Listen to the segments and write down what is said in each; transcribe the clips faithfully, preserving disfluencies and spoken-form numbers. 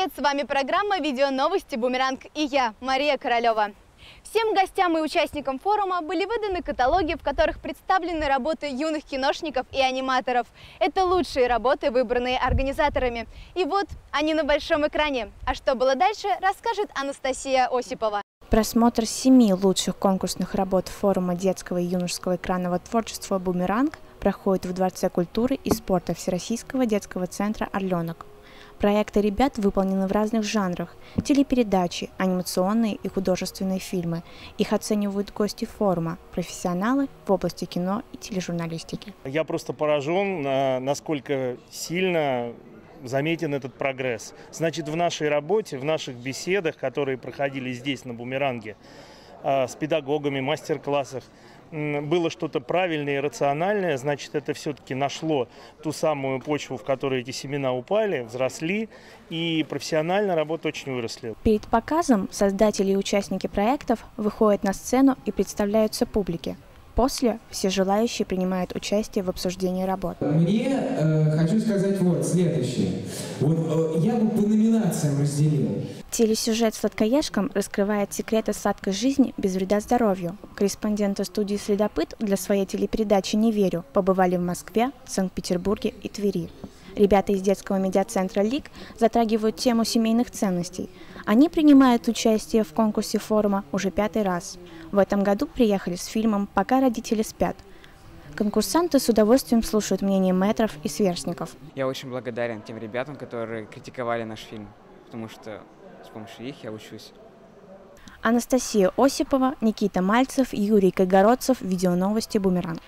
привет! С вами программа «Видео новости Бумеранг» и я, Мария Королева. Всем гостям и участникам форума были выданы каталоги, в которых представлены работы юных киношников и аниматоров. Это лучшие работы, выбранные организаторами. И вот они на большом экране. А что было дальше, расскажет Анастасия Осипова. Просмотр семи лучших конкурсных работ форума детского и юношеского экранного творчества «Бумеранг» проходит в Дворце культуры и спорта Всероссийского детского центра «Орленок». Проекты ребят выполнены в разных жанрах – телепередачи, анимационные и художественные фильмы. Их оценивают гости форума, профессионалы в области кино и тележурналистики. Я просто поражен, насколько сильно заметен этот прогресс. Значит, в нашей работе, в наших беседах, которые проходили здесь, на Бумеранге, с педагогами, мастер-классах, было что-то правильное и рациональное, значит, это все-таки нашло ту самую почву, в которой эти семена упали, взросли, и профессионально работа очень выросла. Перед показом создатели и участники проектов выходят на сцену и представляются публике. После все желающие принимают участие в обсуждении работ. Мне э, хочу сказать вот следующее. Вот, э, я бы по номинациям разделил. Телесюжет «Сладкоежкам» раскрывает секреты сладкой жизни без вреда здоровью. Корреспонденты студии «Следопыт» для своей телепередачи «Не верю» побывали в Москве, Санкт-Петербурге и Твери. Ребята из детского медиацентра «Лик» затрагивают тему семейных ценностей. Они принимают участие в конкурсе форума уже пятый раз. В этом году приехали с фильмом «Пока родители спят». Конкурсанты с удовольствием слушают мнение мэтров и сверстников. Я очень благодарен тем ребятам, которые критиковали наш фильм, потому что с помощью их я учусь. Анастасия Осипова, Никита Мальцев, Юрий Кайгородцев. Видеоновости «Бумеранг».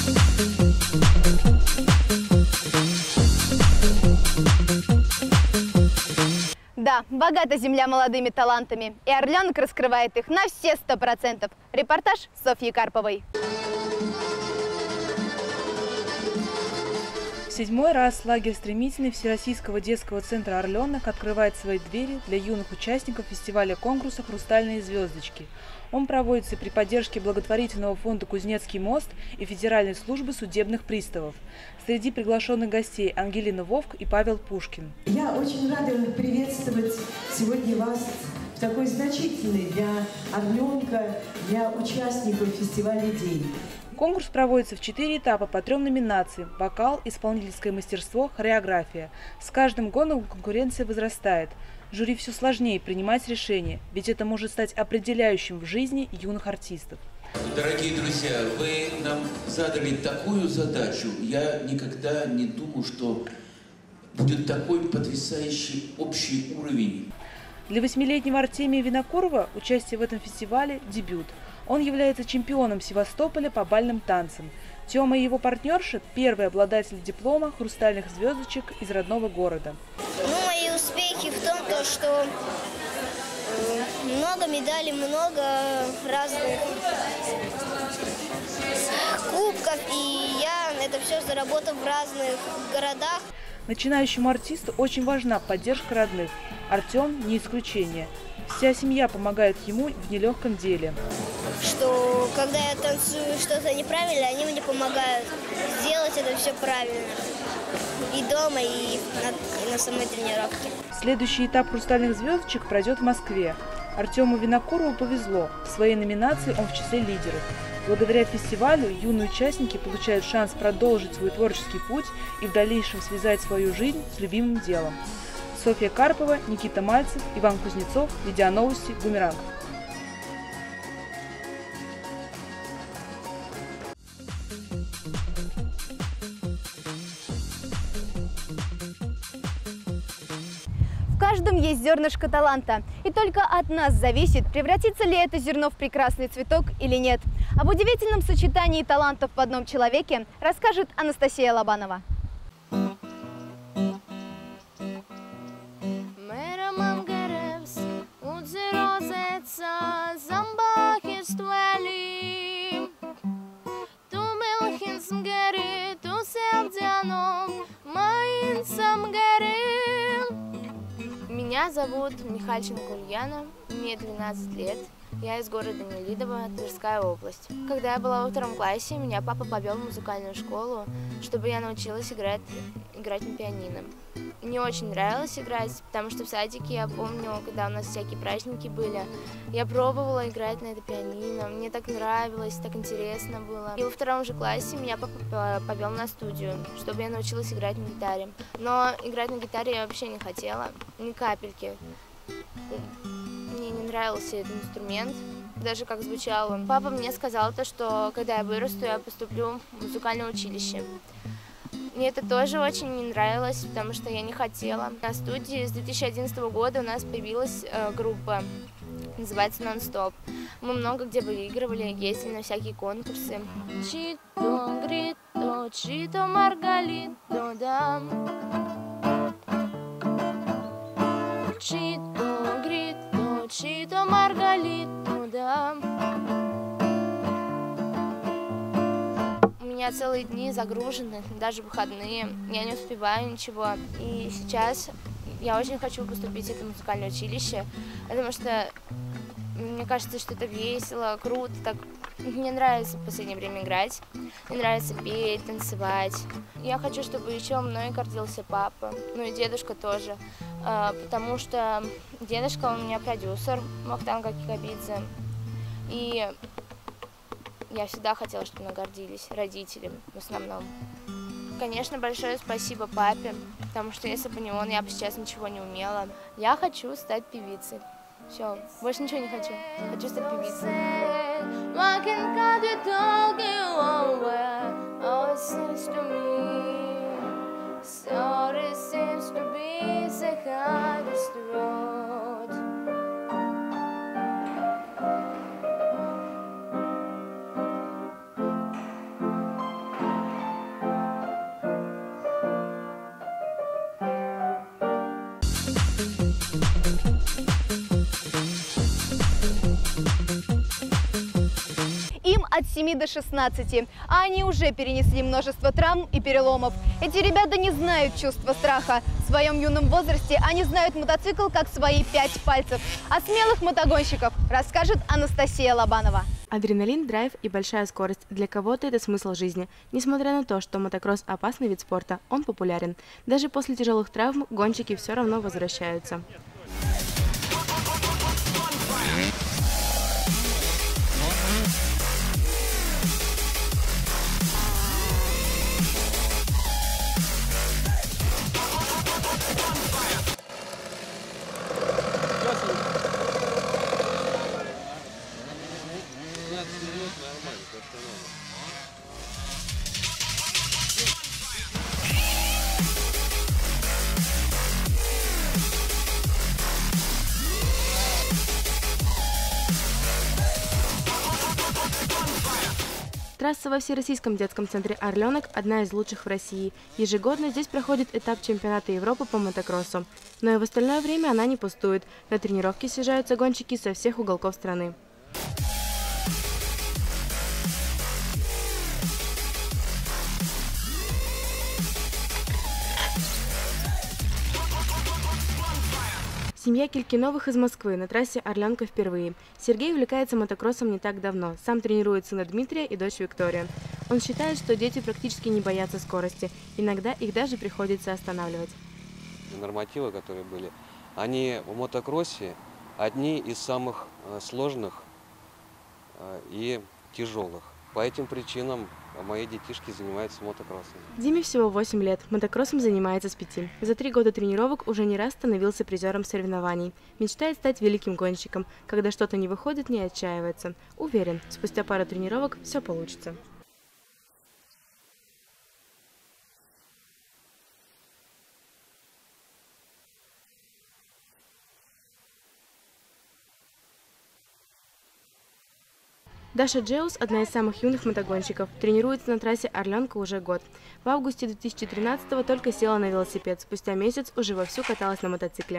Да, богата земля молодыми талантами, и Орленок раскрывает их на все сто процентов. Репортаж Софьи Карповой. В седьмой раз лагерь «Стремительный» Всероссийского детского центра «Орленок» открывает свои двери для юных участников фестиваля конкурса «Хрустальные звездочки». Он проводится при поддержке благотворительного фонда «Кузнецкий мост» и Федеральной службы судебных приставов. Среди приглашенных гостей Ангелина Вовк и Павел Пушкин. Я очень рада приветствовать сегодня вас в такой значительный для Орленка, для участников фестиваля день. Конкурс проводится в четыре этапа по трем номинациям – вокал, исполнительское мастерство, хореография. С каждым годом конкуренция возрастает. Жюри все сложнее принимать решения, ведь это может стать определяющим в жизни юных артистов. Дорогие друзья, вы нам задали такую задачу. Я никогда не думал, что будет такой потрясающий общий уровень. Для восьмилетнего Артемия Винокурова участие в этом фестивале – дебют. Он является чемпионом Севастополя по бальным танцам. Тёма и его партнерша – первый обладатель диплома «Хрустальных звездочек» из родного города. Ну, мои успехи в том, то, что много медалей, много разных кубков, и я это все заработал в разных городах. Начинающему артисту очень важна поддержка родных. Артем не исключение. Вся семья помогает ему в нелегком деле. Что когда я танцую что-то неправильно, они мне помогают сделать это все правильно. И дома, и на, и на самой тренировке. Следующий этап «Хрустальных звездочек» пройдет в Москве. Артему Винокурову повезло. В своей номинации он в числе лидеров. Благодаря фестивалю юные участники получают шанс продолжить свой творческий путь и в дальнейшем связать свою жизнь с любимым делом. Софья Карпова, Никита Мальцев, Иван Кузнецов. Видеоновости «Бумеранг». В каждом есть зернышко таланта, и только от нас зависит, превратится ли это зерно в прекрасный цветок или нет. Об удивительном сочетании талантов в одном человеке расскажет Анастасия Лобанова. Меня зовут Михальченко Ульяна, мне двенадцать лет, я из города Нелидово, Тверская область. Когда я была во втором классе, меня папа повел в музыкальную школу, чтобы я научилась играть, играть на пианино. не очень нравилось играть, потому что в садике, я помню, когда у нас всякие праздники были, я пробовала играть на это пианино, мне так нравилось, так интересно было. И во втором же классе меня папа повел на студию, чтобы я научилась играть на гитаре. Но играть на гитаре я вообще не хотела, ни капельки. Мне не нравился этот инструмент, даже как звучал он. Папа мне сказал то, что когда я вырасту, я поступлю в музыкальное училище. Мне это тоже очень не нравилось, потому что я не хотела. На студии с две тысячи одиннадцатого года у нас появилась э, группа, называется «Нон-стоп». Мы много где выигрывали, ездили на всякие конкурсы. Чито, грито, чито, маргалито, да. Чито, грито, чито, маргалито, да. У меня целые дни загружены, даже выходные, я не успеваю ничего. И сейчас я очень хочу поступить в это музыкальное училище, потому что мне кажется, что это весело, круто. Так... Мне нравится в последнее время играть, мне нравится петь, танцевать. Я хочу, чтобы еще мной гордился папа, ну и дедушка тоже, потому что дедушка у меня продюсер, Мохтанг Кикабидзе, и я всегда хотела, чтобы мной гордились родители в основном. Конечно, большое спасибо папе, потому что если бы не он, я бы сейчас ничего не умела. Я хочу стать певицей. Все, больше ничего не хочу. Хочу стать певицей. От семи до шестнадцати, а они уже перенесли множество травм и переломов. Эти ребята не знают чувства страха. В своем юном возрасте они знают мотоцикл как свои пять пальцев. О смелых мотогонщиков расскажет Анастасия Лобанова. Адреналин, драйв и большая скорость. Для кого-то это смысл жизни. Несмотря на то, что мотокросс – опасный вид спорта, он популярен. Даже после тяжелых травм гонщики все равно возвращаются. Трасса во Всероссийском детском центре «Орленок» – одна из лучших в России. Ежегодно здесь проходит этап чемпионата Европы по мотокроссу. Но и в остальное время она не пустует. На тренировки съезжаются гонщики со всех уголков страны. Семья Келькиновых из Москвы на трассе «Орленка» впервые. Сергей увлекается мотокроссом не так давно. Сам тренирует сына Дмитрия и дочь Викторию. Он считает, что дети практически не боятся скорости. Иногда их даже приходится останавливать. Нормативы, которые были, они в мотокроссе одни из самых сложных и тяжелых. По этим причинам мои детишки занимаются мотокроссом. Диме всего восемь лет. Мотокроссом занимается с пяти. За три года тренировок уже не раз становился призером соревнований. Мечтает стать великим гонщиком. Когда что-то не выходит, не отчаивается. Уверен, спустя пару тренировок все получится. Даша Джеус – одна из самых юных мотогонщиков. Тренируется на трассе «Орленка» уже год. В августе две тысячи тринадцатого только села на велосипед. Спустя месяц уже вовсю каталась на мотоцикле.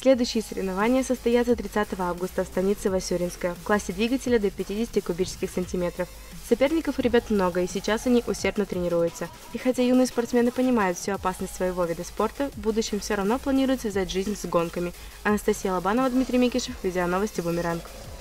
Следующие соревнования состоятся тридцатого августа в станице Васюринская в классе двигателя до пятидесяти кубических сантиметров. Соперников у ребят много, и сейчас они усердно тренируются. И хотя юные спортсмены понимают всю опасность своего вида спорта, в будущем все равно планируют связать жизнь с гонками. Анастасия Лобанова, Дмитрий Микишев, Видеоновости «Бумеранг».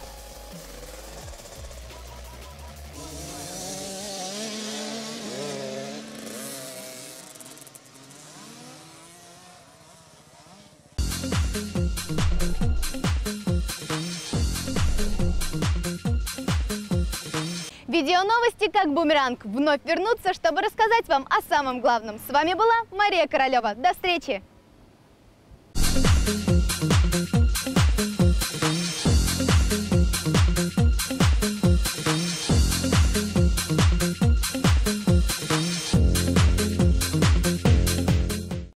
Видеоновости как бумеранг вновь вернутся, чтобы рассказать вам о самом главном. С вами была Мария Королева. До встречи!